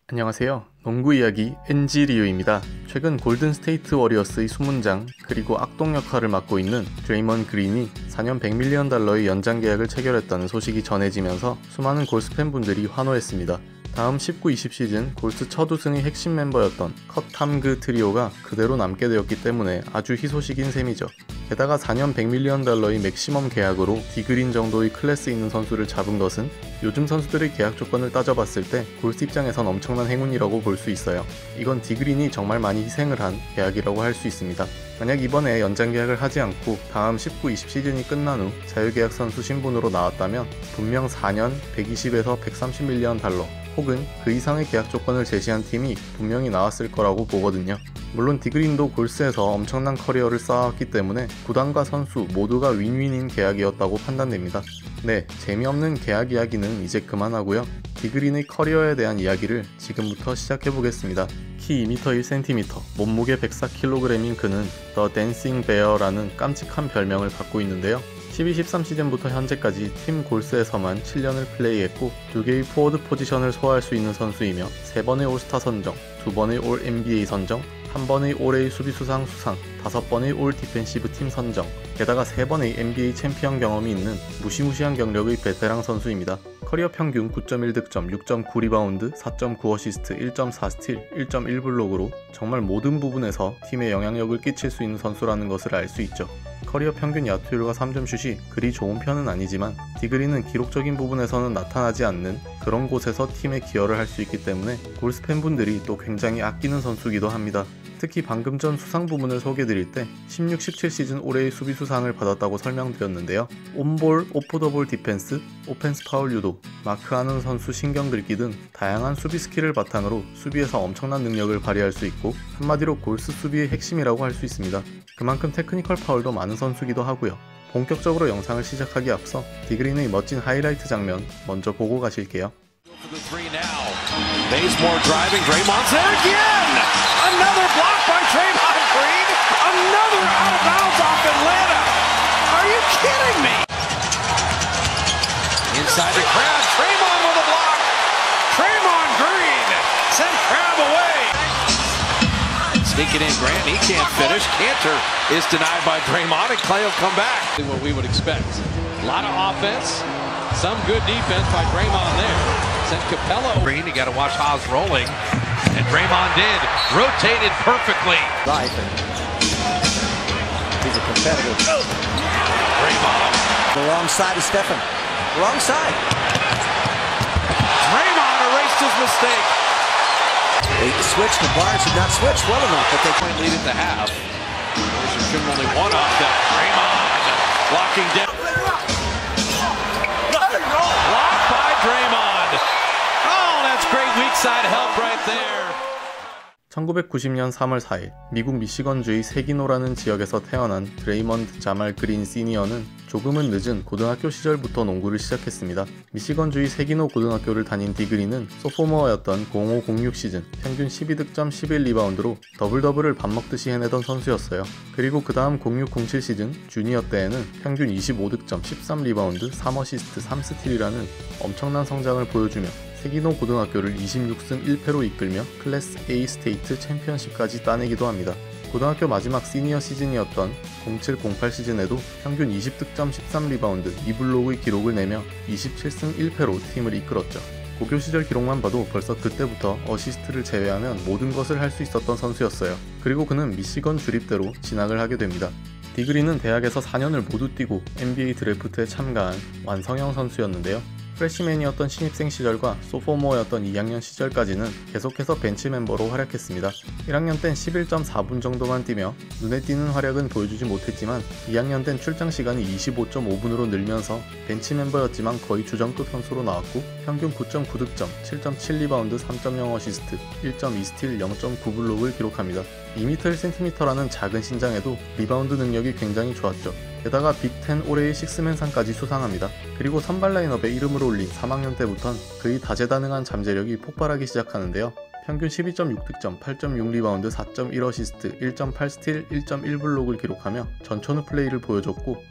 안녕하세요. 농구 이야기 NG리우입니다. 최근 골든스테이트 워리어스의 수문장 그리고 악동 역할을 맡고 있는 드레이먼드 그린이 4년 $100밀리언 연장 계약을 체결했다는 소식이 전해지면서 수많은 골스 팬분들이 환호했습니다. 다음 19-20 시즌 골스 첫 우승의 핵심 멤버였던 컷 탐그 트리오가 그대로 남게 되었기 때문에 아주 희소식인 셈이죠. 게다가 4년 $100밀리언의 맥시멈 계약으로 디그린 정도의 클래스 있는 선수를 잡은 것은 요즘 선수들의 계약 조건을 따져봤을 때 골스 입장에선 엄청난 행운이라고 볼 수 있어요. 이건 디그린이 정말 많이 희생을 한 계약이라고 할 수 있습니다. 만약 이번에 연장 계약을 하지 않고 다음 19-20 시즌이 끝난 후 자유계약 선수 신분으로 나왔다면 분명 4년 120에서 $130밀리언 혹은 그 이상의 계약 조건을 제시한 팀이 분명히 나왔을 거라고 보거든요. 물론 디그린도 골스에서 엄청난 커리어를 쌓아왔기 때문에 구단과 선수 모두가 윈윈인 계약이었다고 판단됩니다. 네, 재미없는 계약 이야기는 이제 그만하고요. 디그린의 커리어에 대한 이야기를 지금부터 시작해보겠습니다. 키 2m 1cm, 몸무게 104kg인 그는 The Dancing Bear라는 깜찍한 별명을 갖고 있는데요. 12-13 시즌부터 현재까지 팀 골스에서만 7년을 플레이했고 2개의 포워드 포지션을 소화할 수 있는 선수이며 3번의 올스타 선정, 2번의 올 NBA 선정, 1번의 올해의 수비수상 수상, 5번의 올 디펜시브 팀 선정, 게다가 3번의 NBA 챔피언 경험이 있는 무시무시한 경력의 베테랑 선수입니다. 커리어 평균 9.1득점, 6.9 리바운드, 4.9 어시스트, 1.4 스틸, 1.1 블록으로 정말 모든 부분에서 팀에 영향력을 끼칠 수 있는 선수라는 것을 알 수 있죠. 커리어 평균 야투율과 3점 슛이 그리 좋은 편은 아니지만 디그린은 기록적인 부분에서는 나타나지 않는 그런 곳에서 팀에 기여를 할 수 있기 때문에 골스 팬분들이 또 굉장히 아끼는 선수이기도 합니다. 특히 방금 전 수상 부문을 소개드릴 때 16-17 시즌 올해의 수비수상을 받았다고 설명드렸는데요. 온볼, 오프더볼 디펜스, 오펜스 파울 유도, 마크하는 선수 신경 긁기 등 다양한 수비 스킬을 바탕으로 수비에서 엄청난 능력을 발휘할 수 있고 한마디로 골스 수비의 핵심이라고 할 수 있습니다. 그만큼 테크니컬 파울도 많은 선수이기도 하고요. 본격적으로 영상을 시작하기 앞서 디그린의 멋진 하이라이트 장면 먼저 보고 가실게요. Bazemore driving, Draymond's there again! Another block by Draymond Green! Another out of bounds off Atlanta! Are you kidding me? Inside the crowd, Draymond with a block! Draymond Green sent Crabbe away! Sneaking in Grant, he can't finish. Cantor is denied by Draymond, and Clay will come back. What we would expect. A lot of offense, some good defense by Draymond there. Sent Capella. Green, you got to watch Haas rolling, and Draymond did. Rotated perfectly. Right. He's a competitor. Draymond. The wrong side of Stephen. Wrong side. Draymond erased his mistake. They switched. The Barnes did not switch well enough, but they Point lead at the half. There's only one off that. Draymond blocking down. Blocked by Draymond. Oh, that's great weak side help right there. 1990년 3월 4일 미국 미시건주의 세기노라는 지역에서 태어난 드레이먼드 자말 그린 시니어는 조금은 늦은 고등학교 시절부터 농구를 시작했습니다. 미시건주의 세기노 고등학교를 다닌 디그린은 소포머였던 05-06 시즌 평균 12득점 11리바운드로 더블더블을 밥 먹듯이 해내던 선수였어요. 그리고 그 다음 06-07 시즌 주니어 때에는 평균 25득점 13리바운드 3어시스트 3스틸이라는 엄청난 성장을 보여주며 세기노 고등학교를 26승 1패로 이끌며 클래스 A 스테이트 챔피언십까지 따내기도 합니다. 고등학교 마지막 시니어 시즌이었던 07-08 시즌에도 평균 20득점 13리바운드 2블록의 기록을 내며 27승 1패로 팀을 이끌었죠. 고교 시절 기록만 봐도 벌써 그때부터 어시스트를 제외하면 모든 것을 할 수 있었던 선수였어요. 그리고 그는 미시건 주립대로 진학을 하게 됩니다. 디그린은 대학에서 4년을 모두 뛰고 NBA 드래프트에 참가한 완성형 선수였는데요. 프레시맨이었던 신입생 시절과 소포모였던 2학년 시절까지는 계속해서 벤치 멤버로 활약했습니다. 1학년 땐 11.4분 정도만 뛰며 눈에 띄는 활약은 보여주지 못했지만 2학년 땐 출장 시간이 25.5분으로 늘면서 벤치 멤버였지만 거의 주전급 선수로 나왔고 평균 9.9득점, 7.7리바운드, 3.0 어시스트, 1.2 스틸, 0.9 블록을 기록합니다. 2m 1cm라는 작은 신장에도 리바운드 능력이 굉장히 좋았죠. 게다가 빅10 올해의 식스맨상까지 수상합니다. 그리고 선발 라인업에 이름을 올린 3학년 때부턴 그의 다재다능한 잠재력이 폭발하기 시작하는데요. 평균 12.6득점, 8.6리바운드, 4.1어시스트, 1.8스틸, 1.1블록을 기록하며 전천후 플레이를 보여줬고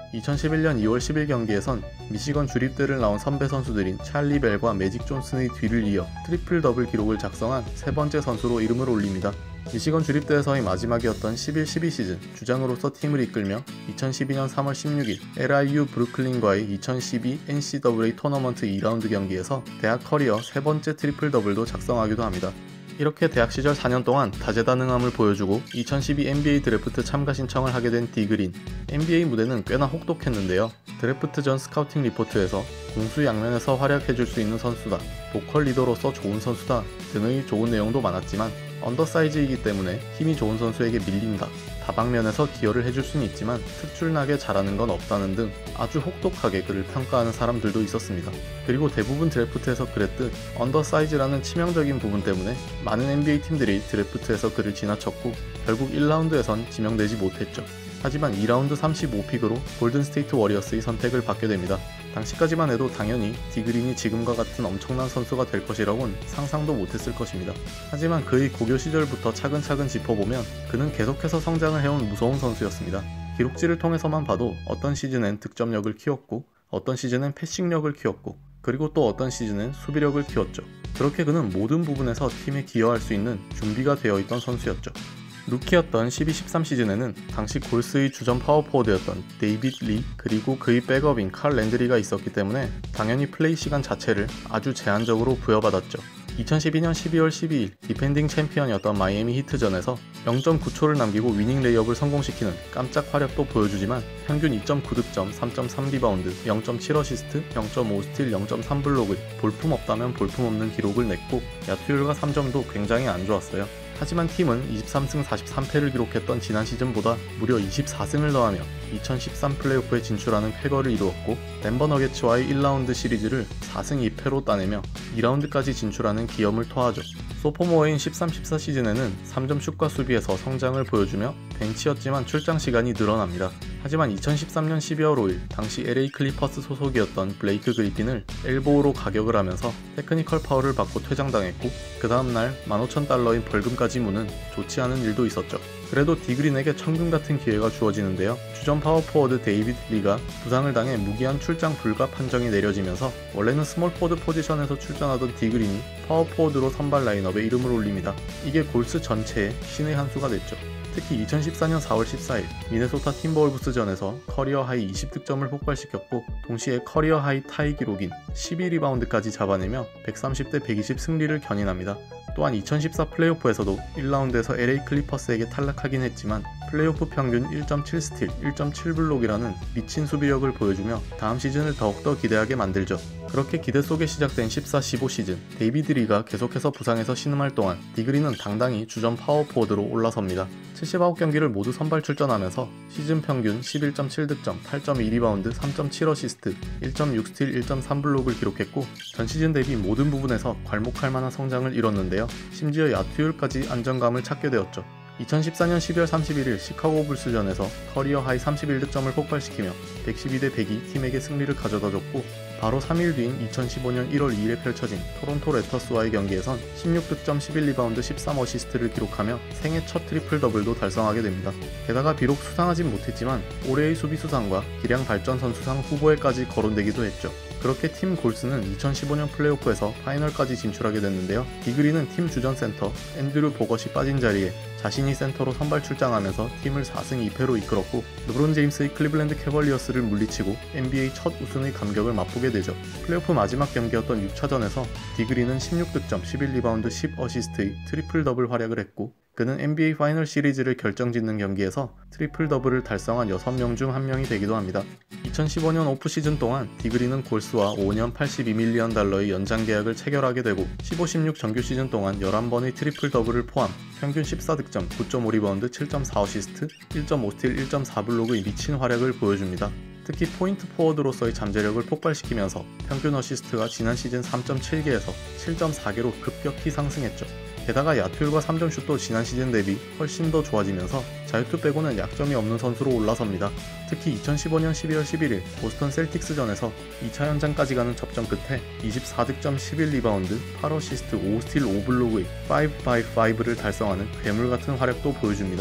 2011년 2월 10일 경기에선 미시건 주립대를 나온 선배 선수들인 찰리 벨과 매직 존슨의 뒤를 이어 트리플 더블 기록을 작성한 세 번째 선수로 이름을 올립니다. 미시건 주립대에서의 마지막이었던 11-12 시즌 주장으로서 팀을 이끌며 2012년 3월 16일 LIU 브루클린과의 2012 NCAA 토너먼트 2라운드 경기에서 대학 커리어 세 번째 트리플 더블도 작성하기도 합니다. 이렇게 대학 시절 4년 동안 다재다능함을 보여주고 2012 NBA 드래프트 참가 신청을 하게 된 디그린. NBA 무대는 꽤나 혹독했는데요. 드래프트 전 스카우팅 리포트에서 공수 양면에서 활약해줄 수 있는 선수다, 보컬 리더로서 좋은 선수다 등의 좋은 내용도 많았지만 언더사이즈이기 때문에 힘이 좋은 선수에게 밀린다, 다방면에서 기여를 해줄 수는 있지만 특출나게 잘하는 건 없다는 등 아주 혹독하게 그를 평가하는 사람들도 있었습니다. 그리고 대부분 드래프트에서 그랬듯 언더사이즈라는 치명적인 부분 때문에 많은 NBA 팀들이 드래프트에서 그를 지나쳤고 결국 1라운드에선 지명되지 못했죠. 하지만 2라운드 35픽으로 골든스테이트 워리어스의 선택을 받게 됩니다. 당시까지만 해도 당연히 디그린이 지금과 같은 엄청난 선수가 될 것이라고는 상상도 못했을 것입니다. 하지만 그의 고교 시절부터 차근차근 짚어보면 그는 계속해서 성장을 해온 무서운 선수였습니다. 기록지를 통해서만 봐도 어떤 시즌엔 득점력을 키웠고 어떤 시즌엔 패싱력을 키웠고 그리고 또 어떤 시즌엔 수비력을 키웠죠. 그렇게 그는 모든 부분에서 팀에 기여할 수 있는 준비가 되어 있던 선수였죠. 루키였던 12-13 시즌에는 당시 골스의 주전 파워포워드였던 데이빗 리 그리고 그의 백업인 칼 랜드리가 있었기 때문에 당연히 플레이 시간 자체를 아주 제한적으로 부여받았죠. 2012년 12월 12일 디펜딩 챔피언이었던 마이애미 히트전에서 0.9초를 남기고 위닝 레이업을 성공시키는 깜짝 활약도 보여주지만 평균 2.9득점, 3.3 리바운드, 0.7 어시스트, 0.5 스틸, 0.3 블록의 볼품없다면 볼품없는 기록을 냈고 야투율과 3점도 굉장히 안 좋았어요. 하지만 팀은 23승 43패를 기록했던 지난 시즌보다 무려 24승을 더하며 2013 플레이오프에 진출하는 쾌거를 이루었고 덴버 너게츠와의 1라운드 시리즈를 4승 2패로 따내며 2라운드까지 진출하는 기염을 토하죠. 소포모어인 13-14 시즌에는 3점 슛과 수비에서 성장을 보여주며 벤치였지만 출장 시간이 늘어납니다. 하지만 2013년 12월 5일 당시 LA 클리퍼스 소속이었던 블레이크 그리핀을 엘보우로 가격을 하면서 테크니컬 파울을 받고 퇴장당했고 그 다음날 15,000달러인 벌금까지 무는 좋지 않은 일도 있었죠. 그래도 디그린에게 천금 같은 기회가 주어지는데요. 주전 파워포워드 데이빗 리가 부상을 당해 무기한 출장 불가 판정이 내려지면서 원래는 스몰 포워드 포지션에서 출전하던 디그린이 파워포워드로 선발 라인업에 이름을 올립니다. 이게 골스 전체의 신의 한 수가 됐죠. 특히 2014년 4월 14일 미네소타 팀버울브스전에서 커리어 하이 20득점을 폭발시켰고 동시에 커리어 하이 타이 기록인 12리바운드까지 잡아내며 130대 120 승리를 견인합니다. 또한 2014 플레이오프에서도 1라운드에서 LA 클리퍼스에게 탈락하긴 했지만 플레이오프 평균 1.7 스틸, 1.7 블록이라는 미친 수비력을 보여주며 다음 시즌을 더욱더 기대하게 만들죠. 그렇게 기대 속에 시작된 14-15 시즌 데이비드 리가 계속해서 부상에서 신음할 동안 디그린은 당당히 주전 파워포워드로 올라섭니다. 79경기를 모두 선발 출전하면서 시즌 평균 11.7득점, 8.2 리바운드, 3.7 어시스트, 1.6 스틸, 1.3 블록을 기록했고 전 시즌 대비 모든 부분에서 괄목할 만한 성장을 이뤘는데요. 심지어 야투율까지 안정감을 찾게 되었죠. 2014년 12월 31일 시카고 불스전에서 커리어 하이 31득점을 폭발시키며 112대 102 팀에게 승리를 가져다줬고 바로 3일 뒤인 2015년 1월 2일에 펼쳐진 토론토 랩터스와의 경기에선 16득점 11리바운드 13어시스트를 기록하며 생애 첫 트리플 더블도 달성하게 됩니다. 게다가 비록 수상하진 못했지만 올해의 수비 수상과 기량 발전 선수상 후보에까지 거론되기도 했죠. 그렇게 팀 골스는 2015년 플레이오프에서 파이널까지 진출하게 됐는데요. 디그린은 팀 주전 센터 앤드류 보것이 빠진 자리에 자신이 센터로 선발 출장하면서 팀을 4승 2패로 이끌었고 르브론 제임스의 클리블랜드 캐벌리어스를 물리치고 NBA 첫 우승의 감격을 맛보게 되죠. 플레이오프 마지막 경기였던 6차전에서 디그린은 16득점, 11리바운드, 10어시스트의 트리플 더블 활약을 했고 그는 NBA 파이널 시리즈를 결정짓는 경기에서 트리플 더블을 달성한 6명 중 1명이 되기도 합니다. 2015년 오프시즌 동안 디그린은 골스와 5년 82밀리언 달러의 연장 계약을 체결하게 되고 15-16 정규 시즌 동안 11번의 트리플 더블을 포함 평균 14득점, 9.5 리바운드, 7.4 어시스트, 1.5 스틸, 1.4 블록의 미친 활약을 보여줍니다. 특히 포인트 포워드로서의 잠재력을 폭발시키면서 평균 어시스트가 지난 시즌 3.7개에서 7.4개로 급격히 상승했죠. 게다가 야투율과 3점 슛도 지난 시즌 대비 훨씬 더 좋아지면서 자유투 빼고는 약점이 없는 선수로 올라섭니다. 특히 2015년 12월 11일 보스턴 셀틱스전에서 2차 연장까지 가는 접전 끝에 24득점 11리바운드, 8어시스트, 5스틸, 5블록의 5x5를 달성하는 괴물같은 활약도 보여줍니다.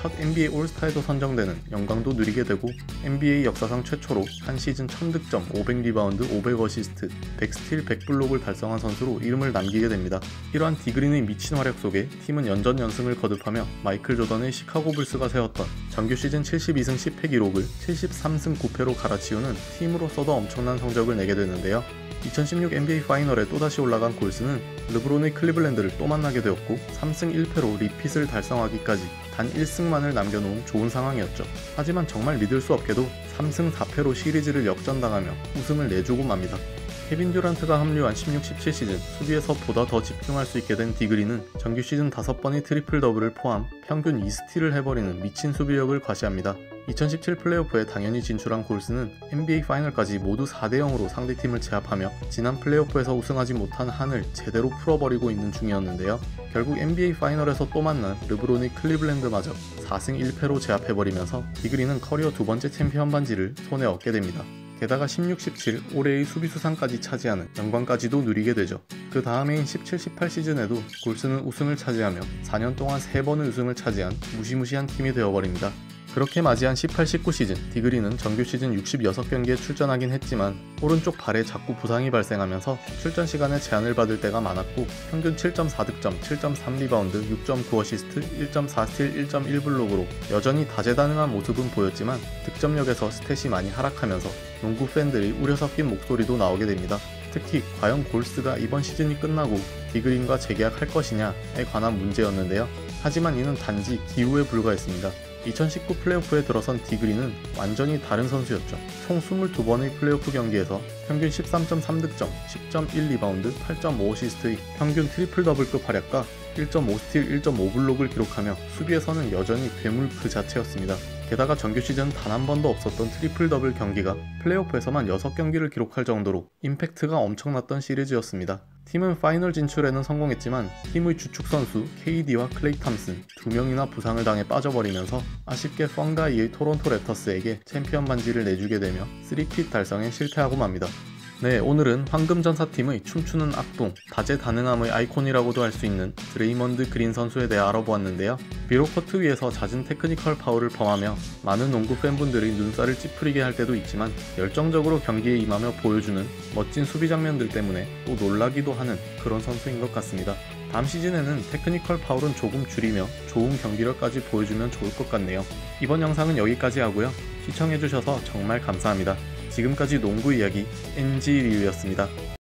첫 NBA 올스타에도 선정되는 영광도 누리게 되고 NBA 역사상 최초로 한 시즌 1000득점, 500리바운드, 500어시스트, 100스틸, 100블록을 달성한 선수로 이름을 남기게 됩니다. 이러한 디그린의 미친 활약 속에 팀은 연전연승을 거듭하며 마이클 조던의 시카고 불스가 세웠던 정규 시즌 72승 10패 기록을 73승 9패로 갈아치우는 팀으로서도 엄청난 성적을 내게 되는데요. 2016 NBA 파이널에 또다시 올라간 골스는 르브론의 클리블랜드를 또 만나게 되었고 3승 1패로 리핏을 달성하기까지 단 1승만을 남겨놓은 좋은 상황이었죠. 하지만 정말 믿을 수 없게도 3승 4패로 시리즈를 역전당하며 우승을 내주고 맙니다. 케빈 듀란트가 합류한 16-17 시즌 수비에서 보다 더 집중할 수 있게 된 디그린은 정규 시즌 5번의 트리플 더블을 포함 평균 2스틸을 해버리는 미친 수비력을 과시합니다. 2017 플레이오프에 당연히 진출한 골스는 NBA 파이널까지 모두 4대0으로 상대팀을 제압하며 지난 플레이오프에서 우승하지 못한 한을 제대로 풀어버리고 있는 중이었는데요. 결국 NBA 파이널에서 또 만난 르브론의 클리블랜드마저 4승 1패로 제압해버리면서 디그린은 커리어 두 번째 챔피언 반지를 손에 얻게 됩니다. 게다가 16-17 올해의 수비수상까지 차지하는 영광까지도 누리게 되죠. 그 다음해인 17-18 시즌에도 골스는 우승을 차지하며 4년 동안 3번의 우승을 차지한 무시무시한 팀이 되어버립니다. 그렇게 맞이한 18-19 시즌, 디그린은 정규 시즌 66경기에 출전하긴 했지만 오른쪽 발에 자꾸 부상이 발생하면서 출전 시간에 제한을 받을 때가 많았고 평균 7.4득점, 7.3리바운드, 6.9어시스트, 1.4스틸, 1.1블록으로 여전히 다재다능한 모습은 보였지만 득점력에서 스탯이 많이 하락하면서 농구 팬들이 우려 섞인 목소리도 나오게 됩니다. 특히 과연 골스가 이번 시즌이 끝나고 디그린과 재계약할 것이냐에 관한 문제였는데요. 하지만 이는 단지 기우에 불과했습니다. 2019 플레이오프에 들어선 디그린은 완전히 다른 선수였죠. 총 22번의 플레이오프 경기에서 평균 13.3득점, 10.1리바운드, 8.5어시스트의 평균 트리플 더블급 활약과 1.5스틸, 1.5블록을 기록하며 수비에서는 여전히 괴물 그 자체였습니다. 게다가 정규 시즌 단 한 번도 없었던 트리플 더블 경기가 플레이오프에서만 6경기를 기록할 정도로 임팩트가 엄청났던 시리즈였습니다. 팀은 파이널 진출에는 성공했지만 팀의 주축 선수 KD와 클레이 탐슨 2명이나 부상을 당해 빠져버리면서 아쉽게 펑가이의 토론토 랩터스에게 챔피언 반지를 내주게 되며 3핏 달성에 실패하고 맙니다. 네, 오늘은 황금전사팀의 춤추는 악동, 다재다능함의 아이콘이라고도 할 수 있는 드레이먼드 그린 선수에 대해 알아보았는데요. 비록 코트 위에서 잦은 테크니컬 파울을 범하며 많은 농구 팬분들이 눈살을 찌푸리게 할 때도 있지만 열정적으로 경기에 임하며 보여주는 멋진 수비 장면들 때문에 또 놀라기도 하는 그런 선수인 것 같습니다. 다음 시즌에는 테크니컬 파울은 조금 줄이며 좋은 경기력까지 보여주면 좋을 것 같네요. 이번 영상은 여기까지 하고요. 시청해주셔서 정말 감사합니다. 지금까지 농구 이야기 NG 리뷰였습니다.